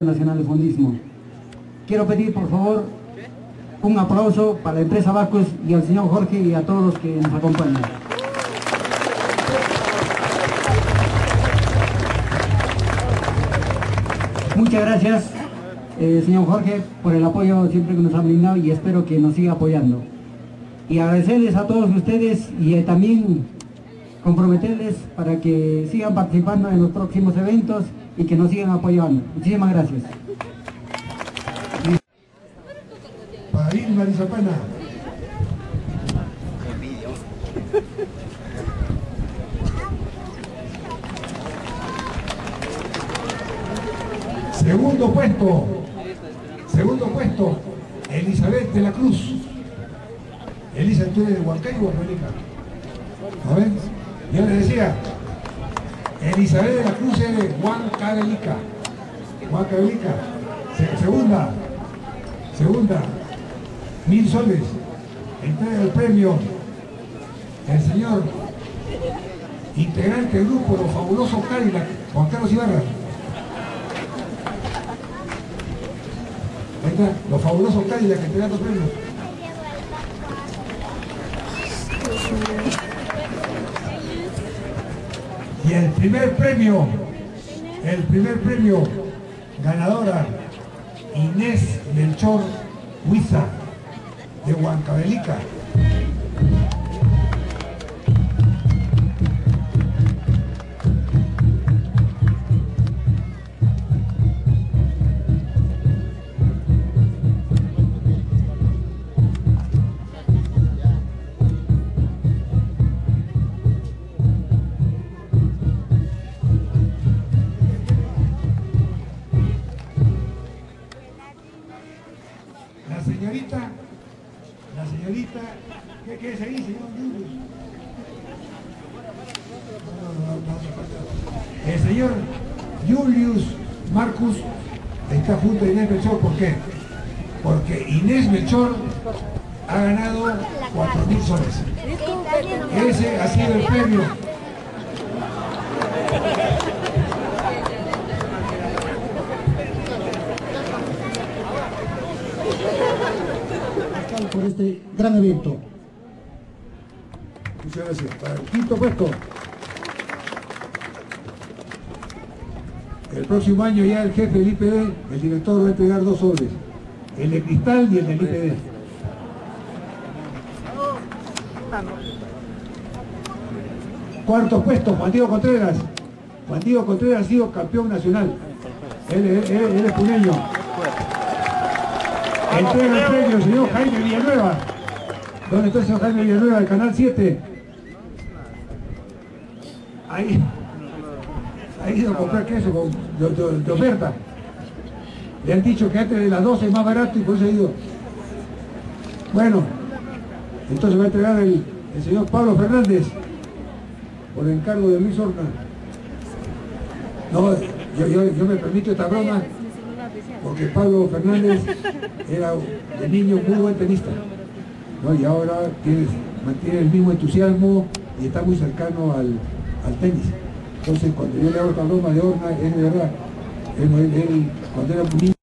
Nacional de Fondismo. Quiero pedir por favor un aplauso para la empresa Bacus y al señor Jorge y a todos los que nos acompañan. Muchas gracias señor Jorge por el apoyo siempre que nos ha brindado y espero que nos siga apoyando. Y agradecerles a todos ustedes y también comprometerles para que sigan participando en los próximos eventos y que nos sigan apoyando. Muchísimas gracias. Para Irma Lizapana. Segundo puesto, Elizabeth de la Cruz. Elisa, ¿tú eres de Huancayo o Huancavelica? A ver, yo le decía, Elizabeth de la Cruz es de Huancavelica. Segunda, 1000 soles. Entrega el premio el señor integrante del grupo Los Fabulosos Cadillac, Juan Carlos Ibarra. Ahí está, Los Fabulosos Cadillac entregando premios. Y el primer premio, ganadora, Inés Melchor Huiza, de Huancavelica. La señorita, ¿qué se dice, señor Julius? El señor Julius Marcus está junto a Inés Melchor. ¿Por qué? Porque Inés Melchor ha ganado 4000 soles. Ese ha sido el premio. Por este gran evento. Muchas gracias. Para el quinto puesto. El próximo año ya el jefe del IPD, el director, va a entregar 2 sobres. El de cristal y el del IPD. Cuarto puesto, Juan Diego Contreras. Juan Diego Contreras ha sido campeón nacional. Él es puneño. Entrega el premio el señor Jaime Villanueva. ¿Dónde está el señor Jaime Villanueva del Canal 7? Ahí ha ido a comprar queso de oferta. Le han dicho que antes de las 12 es más barato y por eso ha ido. Bueno, entonces va a entregar el señor Pablo Fernández por encargo de Luis Horna. No, yo me permito esta broma porque Pablo Fernández era de niño muy buen tenista, ¿no? Y ahora mantiene el mismo entusiasmo y está muy cercano al tenis. Entonces cuando yo le hago esta broma de Horna, es de verdad. Él cuando era un niño